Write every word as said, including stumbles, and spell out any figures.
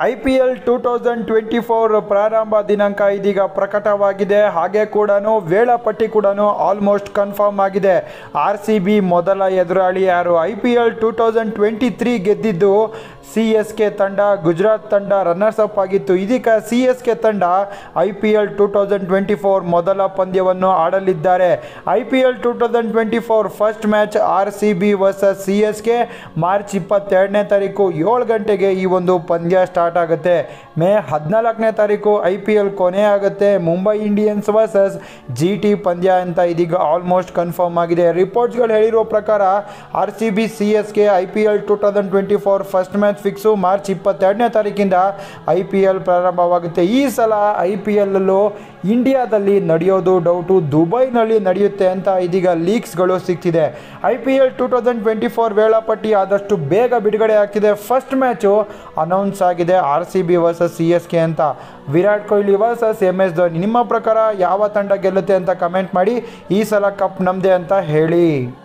I P L two thousand twenty four ಪ್ರಾರಂಭ ದಿನಾಂಕ ಇದೀಗ ಪ್ರಕಟವಾಗಿದೆ. ಹಾಗೆ ಕೂಡ ವೇಳಾಪಟ್ಟಿ ಕೂಡ ಆಲ್ಮೋಸ್ಟ್ ಕನ್ಫರ್ಮ್ ಆಗಿದೆ. ಆರ್ ಸಿ ಬಿ ಮೊದಲ ಎದುರಾಳಿ ಯಾರು? I P L two thousand twenty three ಗೆದ್ದಿದ್ದು ಸಿ ಎಸ್ ಕೆ ತಂಡ. ಗುಜರಾತ್ ತಂಡ ರನ್ನರ್ಸ್ ಅಪ್ ಆಗಿತ್ತು. ಇದೀಗ ಸಿ ಎಸ್ ಕೆ ತಂಡ I P L two thousand twenty four ಮೊದಲ ಪಂದ್ಯವನ್ನು ಆಡಲಿದ್ದಾರೆ. I P L two thousand twenty four first match R C B versus C S K March ಇಪ್ಪತ್ತೆರಡನೇ ತಾರೀಕು ಏಳು ಗಂಟೆಗೆ ಈ ಒಂದು ಪಂದ್ಯ ಸ್ಟಾರ್ಟ್ ಆಗುತ್ತೆ. ಮೇ ಹದಿನಾಲ್ಕನೇ ತಾರೀಕು ಐ ಪಿ ಎಲ್ ಕೊನೆ ಆಗುತ್ತೆ. Mumbai Indians versus G T ಪಂದ್ಯ ಅಂತ ಇದೀಗ ಆಲ್ಮೋಸ್ಟ್ ಕನ್ಫರ್ಮ್ ಆಗಿದೆ. ರಿಪೋರ್ಟ್ಸ್ಗಳು ಹೇಳಿರೋ ಪ್ರಕಾರ R C B C S K I P L two thousand twenty four first match fix March ಇಪ್ಪತ್ತೆರಡನೇ ತಾರೀಕಿಂದ ಐ ಪಿ ಎಲ್ ಪ್ರಾರಂಭವಾಗುತ್ತೆ. ಈ ಸಲ ಐ ಪಿ ಎಲ್ಲಲ್ಲೂ ಇಂಡಿಯಾದಲ್ಲಿ ನಡೆಯೋದು ಡೌಟು, ದುಬೈನಲ್ಲಿ ನಡೆಯುತ್ತೆ ಅಂತ ಇದೀಗ ಲೀಕ್ಸ್ಗಳು ಸಿಗ್ತಿದೆ. I P L two thousand twenty four ವೇಳಾಪಟ್ಟಿ ಆದಷ್ಟು ಬೇಗ ಬಿಡುಗಡೆ ಆಗ್ತಿದೆ. ಫಸ್ಟ್ ಮ್ಯಾಚು ಅನೌನ್ಸ್ ಆಗಿದೆ R C B versus C S K ಅಂತ. Virat Kohli versus M S Dhoni. ನಿಮ್ಮ ಪ್ರಕಾರ ಯಾವ ತಂಡ ಗೆಲ್ಲುತ್ತೆ ಅಂತ ಕಮೆಂಟ್ ಮಾಡಿ. ಈ ಸಲ ಕಪ್ ನಮ್ಮದೇ ಅಂತ ಹೇಳಿ.